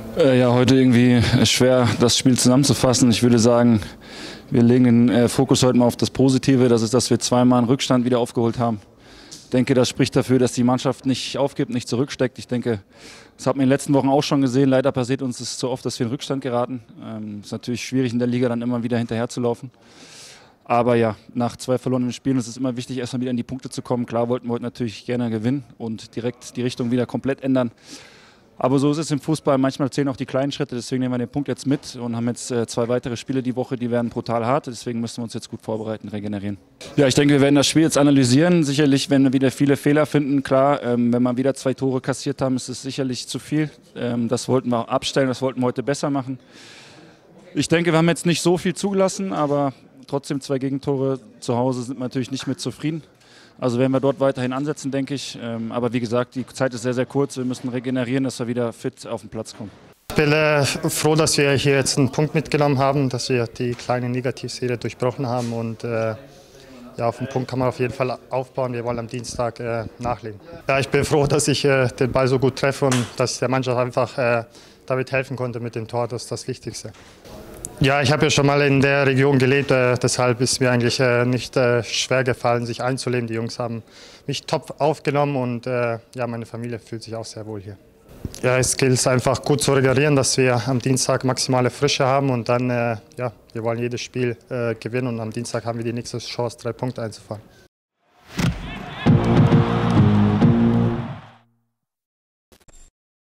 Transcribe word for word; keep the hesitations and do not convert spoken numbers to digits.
Äh, ja, heute irgendwie schwer, das Spiel zusammenzufassen. Ich würde sagen, wir legen den äh, Fokus heute mal auf das Positive. Das ist, dass wir zweimal einen Rückstand wieder aufgeholt haben. Ich denke, das spricht dafür, dass die Mannschaft nicht aufgibt, nicht zurücksteckt. Ich denke, das hat man in den letzten Wochen auch schon gesehen. Leider passiert uns es zu oft, dass wir in Rückstand geraten. Ähm, ist natürlich schwierig in der Liga dann immer wieder hinterher zu laufen. Aber ja, nach zwei verlorenen Spielen ist es immer wichtig, erstmal wieder in die Punkte zu kommen. Klar wollten wir heute natürlich gerne gewinnen und direkt die Richtung wieder komplett ändern. Aber so ist es im Fußball. Manchmal zählen auch die kleinen Schritte. Deswegen nehmen wir den Punkt jetzt mit und haben jetzt äh, zwei weitere Spiele die Woche. Die werden brutal hart. Deswegen müssen wir uns jetzt gut vorbereiten, regenerieren. Ja, ich denke, wir werden das Spiel jetzt analysieren. Sicherlich werden wir wieder viele Fehler finden. Klar, ähm, wenn wir wieder zwei Tore kassiert haben, ist es sicherlich zu viel. Ähm, das wollten wir abstellen. Das wollten wir heute besser machen. Ich denke, wir haben jetzt nicht so viel zugelassen, aber trotzdem zwei Gegentore zu Hause sind wir natürlich nicht mit zufrieden. Also werden wir dort weiterhin ansetzen, denke ich. Aber wie gesagt, die Zeit ist sehr, sehr kurz. Wir müssen regenerieren, dass wir wieder fit auf den Platz kommen. Ich bin äh, froh, dass wir hier jetzt einen Punkt mitgenommen haben, dass wir die kleine Negativserie durchbrochen haben. Und äh, ja, auf den Punkt kann man auf jeden Fall aufbauen. Wir wollen am Dienstag äh, nachlegen. Ja, ich bin froh, dass ich äh, den Ball so gut treffe und dass der Mannschaft einfach äh, damit helfen konnte mit dem Tor. Das ist das Wichtigste. Ja, ich habe ja schon mal in der Region gelebt, äh, deshalb ist mir eigentlich äh, nicht äh, schwer gefallen, sich einzuleben. Die Jungs haben mich top aufgenommen und äh, ja, meine Familie fühlt sich auch sehr wohl hier. Ja, es gilt einfach gut zu regenerieren, dass wir am Dienstag maximale Frische haben und dann, äh, ja, wir wollen jedes Spiel äh, gewinnen und am Dienstag haben wir die nächste Chance, drei Punkte einzufahren.